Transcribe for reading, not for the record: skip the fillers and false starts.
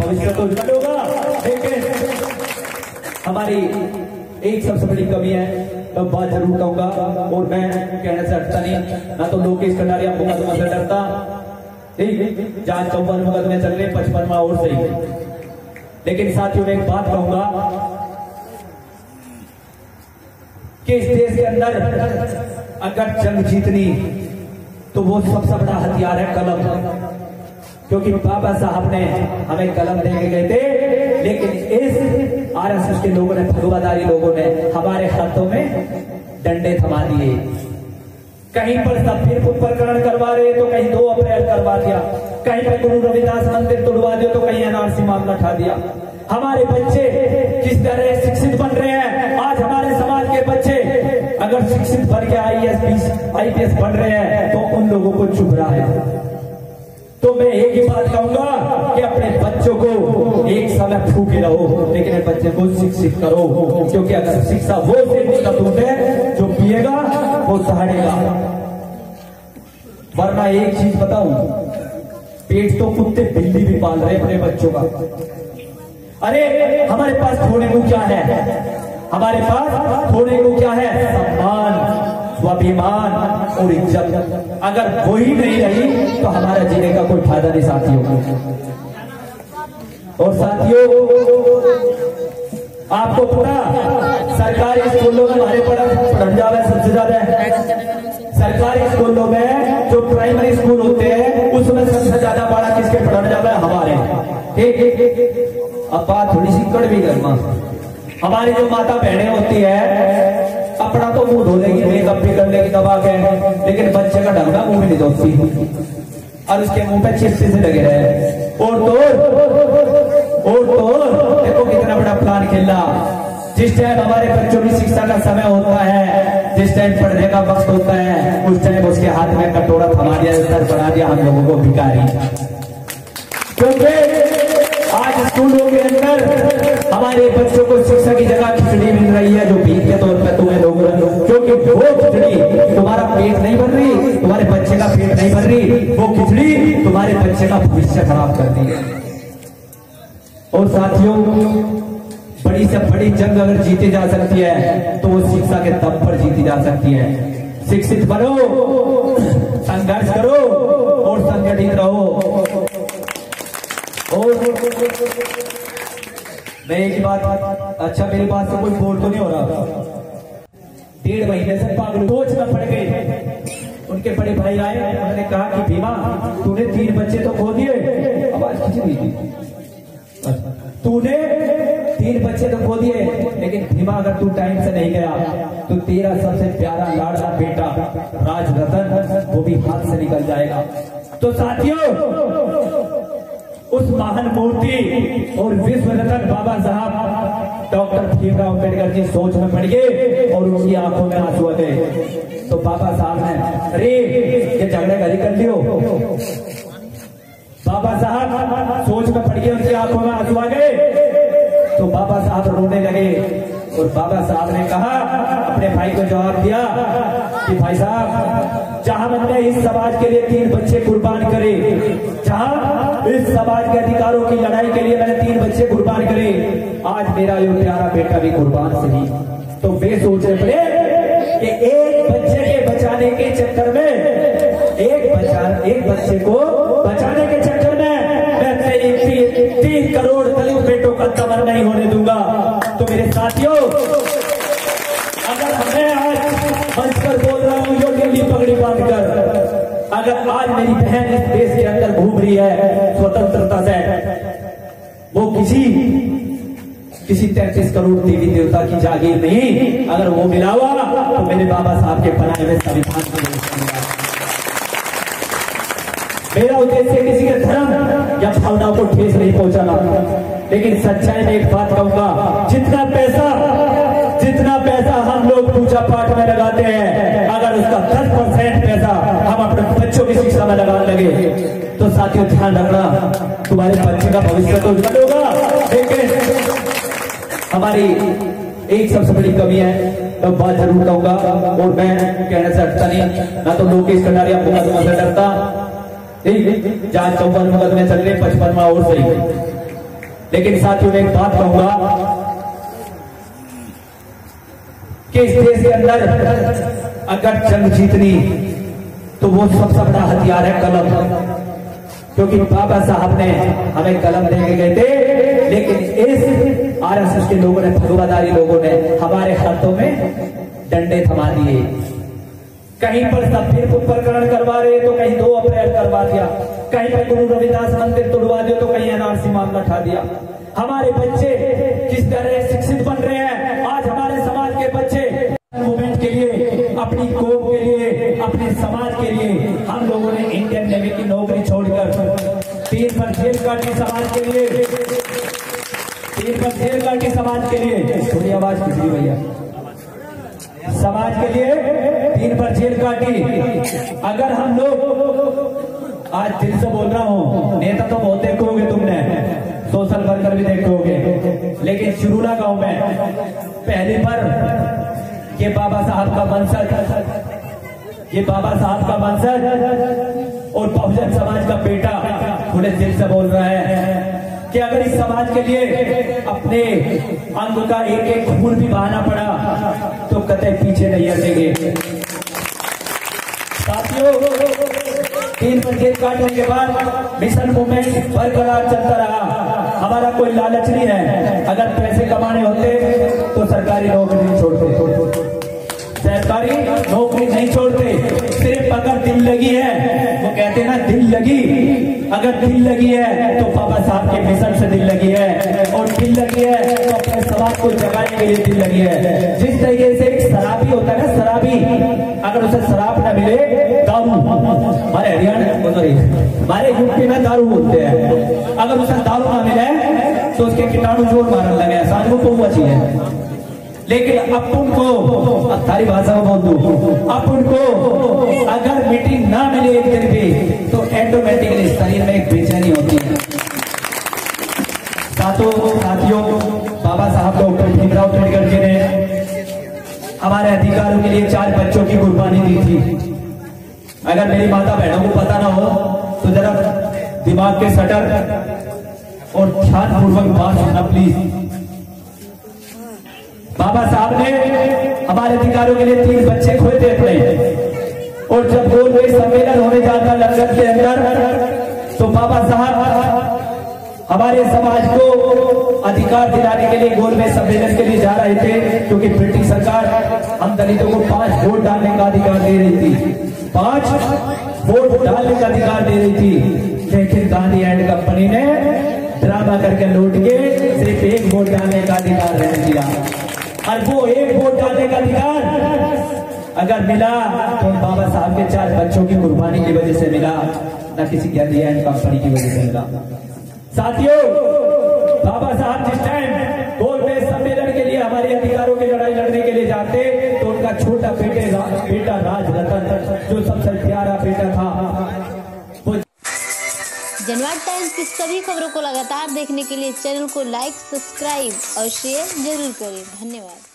भविष्य तो उज्जवल होगा। लेकिन हमारी एक सबसे बड़ी कमी है, मैं बात जरूर कहूंगा और मैं कहने से हटता नहीं, ना तो लोकेश कटारिया मुकदमा से डरता, ठीक, जहां 54 मुकदमे चल रहे 55वां और सही। लेकिन साथियों में एक बात कहूंगा कि इस देश के अंदर अगर जंग जीतनी तो वो सबसे बड़ा हथियार है कलम, क्योंकि बाबा साहब ने हमें कलम दे के गए थे, लेकिन इस आरएसएस के लोगों ने, भगवादारी लोगों ने हमारे हाथों में डंडे थमा दिए। कहीं पर सफीरपुर प्रकरण करवा रहे तो कहीं 2 अप्रैल करवा दिया, कहीं पर गुरु रविदास मंदिर तोड़वा दिया तो कहीं एनआरसी मामला उठा दिया। हमारे बच्चे किस तरह शिक्षित बन रहे हैं, आज हमारे समाज के बच्चे अगर शिक्षित बन के आईपीएस बन रहे हैं तो उन लोगों को चुप रहा है। तो मैं एक ही बात कहूंगा कि अपने बच्चों को एक समय भूखे रहो, लेकिन बच्चे को शिक्षित करो, क्योंकि अगर शिक्षा वो से दूध है जो पिएगा वो सहारेगा। वरना एक चीज बताऊं, पेट तो कुत्ते बिल्ली भी पाल रहे अपने बच्चों का। अरे हमारे पास खोने को क्या है, हमारे पास खोने को क्या है, सम्मान, स्वाभिमान और इज्जत। अगर वही नहीं रही तो हमारा जीने का कोई फायदा नहीं साथियों। और साथियों आपको पता, सरकारी स्कूलों में हमारे पढ़न जावे सबसे ज्यादा सरकारी स्कूलों में जो प्राइमरी स्कूल होते हैं उसमें सबसे ज्यादा बड़ा किसके पढ़न जावे, हमारे। ठीक, अब बात थोड़ी सी कड़वी गर्मा, हमारी जो माता बहनें होती है अपना तो मुंह धो लेगी, मेकअप भी कर लेगी दबा के, लेकिन बच्चे का ढंगा मुंह भी नहीं धोती और उसके मुंह पे चिप्स से लगे रहे। और तो देखो कितना बड़ा प्लान खेला। जिस टाइम हमारे बच्चों की शिक्षा का समय होता है, जिस टाइम पढ़ने का वक्त होता है, उस टाइम उसके हाथ में कटोरा थमा दिया, सर बना दिया हम लोगों को भिखारी। क्योंकि आज स्कूलों के अंदर हमारे बच्चों को शिक्षा की जगह खिचड़ी मिल रही है, जो भीख के तौर पर तुम्हें लोग, क्योंकि वो खिचड़ी तुम्हारा पेट नहीं भर रही, तुम्हारे बच्चे का पेट नहीं भर रही, वो खिचड़ी तुम्हारे बच्चे का भविष्य खराब करती है। और साथियों बड़ी से बड़ी जंग अगर जीती जा सकती है तो वो शिक्षा के दम पर जीती जा सकती है। शिक्षित बनो, संघर्ष करो और संगठित रहो। और मैं एक बात, अच्छा मेरी बात से कोई बोल तो नहीं हो रहा, 1.5 महीने से पागल सोच में पड़ गए। उनके बड़े भाई आए, उन्होंने कहा कि भीमा तूने 3 बच्चे तो खो दिए, आवाज खींच रही थी, तूने 3 बच्चे तो खो दिए, लेकिन भीमा अगर तू टाइम से नहीं गया तो तेरा सबसे प्यारा लाडला बेटा राज रतन वो भी हाथ से निकल जाएगा। तो साथियों उस महान मूर्ति और विश्व रत्न बाबा साहब डॉक्टर भीमराव अम्बेडकर की सोच में पड़ गए और उनकी आंखों में आंसू आ गए। तो बाबा साहब ने अरे ये झगड़े घड़ी कर लियो, बाबा साहब सोच में पड़ गए, उनकी आंखों में आंसू आ गए। तो बाबा साहब रोने लगे और बाबा साहब ने कहा, अपने भाई को जवाब दिया कि भाई साहब जहां मैंने इस समाज के लिए 3 बच्चे कुर्बान करे, जहां इस समाज के अधिकारों की लड़ाई के लिए मैंने 3 बच्चे कुर्बान करे, आज मेरा ये प्यारा बेटा भी कुर्बान सही। तो वे सोचने पड़े कि एक बच्चे के बचाने के चक्कर में, एक बच्चे को बचाने के चक्कर में मैं तेरी 3 करोड़ दलित बेटों का दमन नहीं होने दूंगा। तो मेरे साथियों अगर मैं आज मंच पर बोल रहा हूं जो नीली पगड़ी बांधकर, अगर आज मेरी बहन इस देश के अंदर घूम रही है स्वतंत्रता से, वो किसी 33 करोड़ देवी देवता की जागीर नहीं, अगर वो मिला हुआ तो मेरे बाबा साहब के बनाए हुए संविधान को। मेरा उद्देश्य किसी के धर्म या भावनाओं को ठेस नहीं पहुंचाना, लेकिन सच्चाई में एक बात कहूंगा, जितना पैसा हम लोग पूजा पाठ में लगाते हैं, अगर उसका 10% पैसा हम अपने बच्चों की शिक्षा में लगाने लगे तो साथियों ध्यान रखना, तुम्हारे बच्चे का भविष्य तो उज्जवल होगा। लेकिन हमारी एक सबसे बड़ी कमी है, तो बात जरूर कहूंगा और मैं कहने से हटता नहीं, ना तो लोकेश कटारिया मुकदमा से डरता, जहां 54 मुकदमे चल रहे 55वां और सही। लेकिन साथियों में एक बात कहूंगा कि इस देश के अंदर अगर जंग जीतनी तो वो सबसे बड़ा हथियार है कलम, क्योंकि बाबा साहब ने हमें कलम देके गए थे, लेकिन इस आरएसएस के लोगों ने, भगवादारी लोगों ने हमारे हाथों में डंडे थमा दिए। कहीं पर सफेद प्रकरण करवा रहे तो कहीं 2 अप्रैल करवा दिया, कहीं पर गुरु रविदास मंदिर तोड़वा दिया तो कहीं एनआरसी मामला उठा दिया। हमारे बच्चे किस तरह शिक्षित बन रहे हैं। आज हमारे समाज के बच्चे मूवमेंट के लिए, अपनी कौम के लिए, अपने समाज के लिए हम लोगों ने इंडियन नेवी की नौकरी छोड़कर 3 पर जेल काटी समाज के लिए, 3 पर जेल काटी समाज के लिए। थोड़ी आवाज किसी भैया, समाज के लिए 3 पर जेल काटी। अगर हम लोग, आज दिल से बोल रहा हूँ, नेता तो बहुत देखोगे तुमने, सोशल वर्कर भी देखोगे, लेकिन शुरूला गांव में पहली पर ये बाबा साहब का वंशज, ये बाबा साहब का वंशज और बहुजन समाज का बेटा थोड़े दिल से बोल रहा है कि अगर इस समाज के लिए अपने अंग का एक एक खून भी बहाना पड़ा तो कतई पीछे नहीं हटेंगे। साथियों, 3 पर जेल काटने के बाद मिशन मूवमेंट बरकरार चलता रहा। हमारा कोई लालच नहीं है, अगर पैसे कमाने होते तो सरकारी नौकरी नहीं छोड़ते, सरकारी नौकरी नहीं छोड़ते। सिर्फ अगर दिल लगी है, वो कहते हैं ना दिल लगी, अगर दिल लगी है तो बाबा साहब के मिशन से दिल लगी है, और दिल लगी है तो अपने समाज को जगाने के लिए दिल लगी है। जिस तरीके से एक शराबी होता है ना, शराबी अगर उसे शराब न मिले, दारू, हमारे हरियाणा हमारे यूपी में दारू बोलते हैं, अगर उसे दारू ना मिले तो उसके कीटाणु जोर मारने लगे, साधु को वो अच्छी है। लेकिन अपन को, अब थारी भाषा में बोल दूं, अपन को अगर मीटिंग ना मिले एक दिन भी तो ऑटोमेटिकली शरीर में एक बेचैनी होती है। साथियों, बाबा साहब डॉक्टर भीमराव अम्बेडकर जी ने हमारे अधिकारों के लिए 4 बच्चों की कुर्बानी दी थी। अगर मेरी माता बहनों को पता ना हो तो जरा दिमाग के शटर और ध्यानपूर्वक बात सुनना प्लीज। बाबा साहब ने हमारे अधिकारों के लिए 3 बच्चे खोए थे अपने, और जब गोल में सम्मेलन होने जाता लंदन के अंदर तो बाबा साहब हमारे समाज को अधिकार दिलाने के लिए गोल में सम्मेलन के लिए जा रहे थे, क्योंकि ब्रिटिश सरकार हम दलितों को 5 वोट डालने का अधिकार दे रही थी, 5 वोट डालने का अधिकार दे रही थी। लेकिन गांधी एंड कंपनी ने ड्रामा करके लूट के सिर्फ 1 वोट डालने का अधिकार रहने दिया, और वो 1 वोट डालने का अधिकार अगर मिला तो बाबा साहब के 4 बच्चों की कुर्बानी की वजह से मिला, न किसी गांधी एंड कंपनी की वजह से मिला। साथियों, बाबा साहब जिस टाइम गोल में सम्मेलन के लिए हमारे अधिकारों की लड़ाई लड़ने के लिए जाते तो उनका छोटा बेटा राजरतन, जो सबसे प्यारा बेटा था, वो जनवाद टाइम्स की सभी खबरों को लगातार देखने के लिए चैनल को लाइक, सब्सक्राइब और शेयर जरूर करें। धन्यवाद।